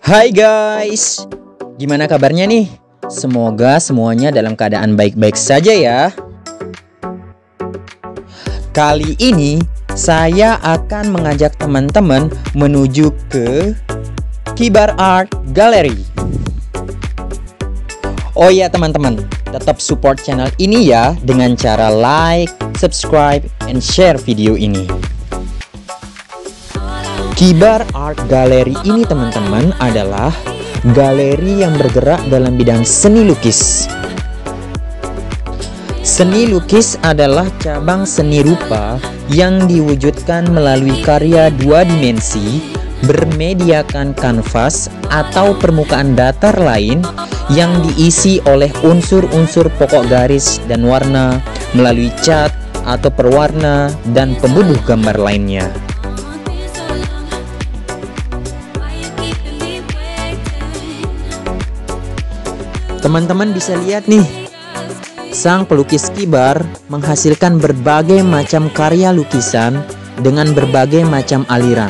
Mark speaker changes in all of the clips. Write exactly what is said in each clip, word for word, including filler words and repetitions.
Speaker 1: Hai guys, gimana kabarnya nih? Semoga semuanya dalam keadaan baik-baik saja ya. Kali ini saya akan mengajak teman-teman menuju ke Kibar Art Gallery. Oh iya teman-teman, tetap support channel ini ya dengan cara like, subscribe, and share video ini. Kibar Art Gallery ini teman-teman adalah galeri yang bergerak dalam bidang seni lukis. Seni lukis adalah cabang seni rupa yang diwujudkan melalui karya dua dimensi bermediakan kanvas atau permukaan datar lain yang diisi oleh unsur-unsur pokok garis dan warna melalui cat atau perwarna dan pembubuh gambar lainnya. Teman-teman bisa lihat nih, sang pelukis Kibar menghasilkan berbagai macam karya lukisan dengan berbagai macam aliran.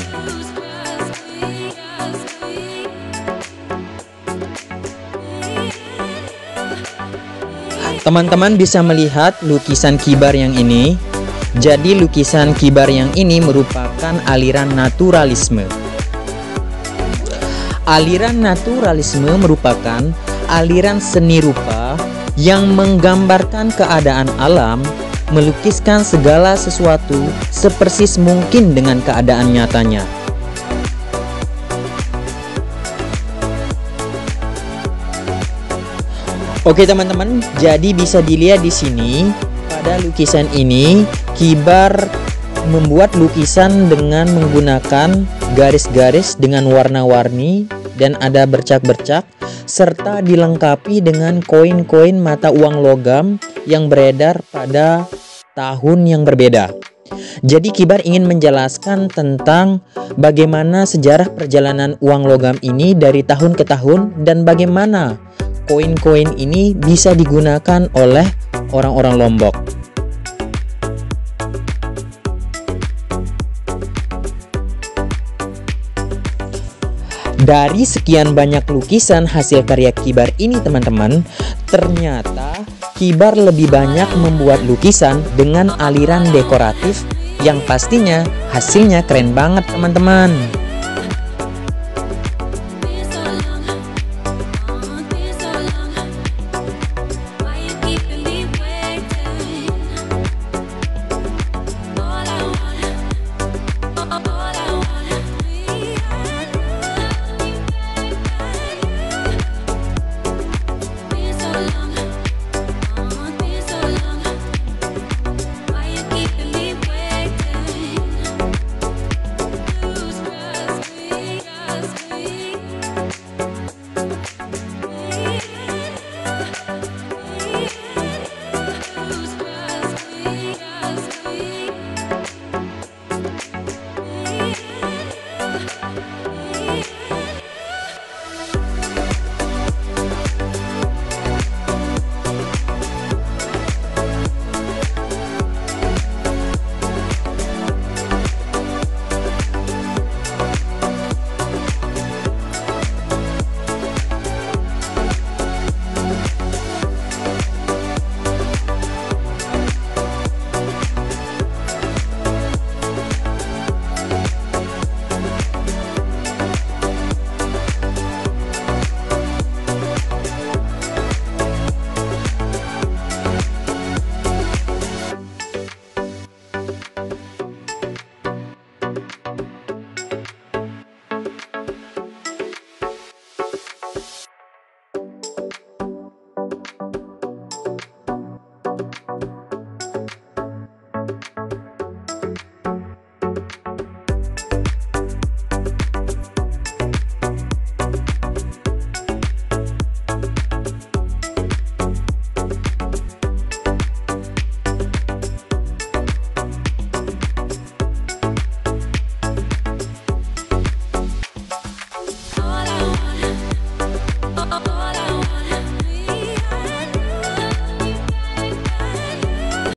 Speaker 1: Teman-teman bisa melihat lukisan Kibar yang ini. Jadi lukisan Kibar yang ini merupakan aliran naturalisme. Aliran naturalisme merupakan aliran seni rupa yang menggambarkan keadaan alam, melukiskan segala sesuatu sepersis mungkin dengan keadaan nyatanya. Oke teman-teman, jadi bisa dilihat di sini pada lukisan ini Kibar membuat lukisan dengan menggunakan garis-garis dengan warna-warni dan ada bercak-bercak, serta dilengkapi dengan koin-koin mata uang logam yang beredar pada tahun yang berbeda. Jadi Kibar ingin menjelaskan tentang bagaimana sejarah perjalanan uang logam ini dari tahun ke tahun dan bagaimana koin-koin ini bisa digunakan oleh orang-orang Lombok. Dari sekian banyak lukisan hasil karya Kibar ini teman-teman, ternyata Kibar lebih banyak membuat lukisan dengan aliran dekoratif yang pastinya hasilnya keren banget teman-teman.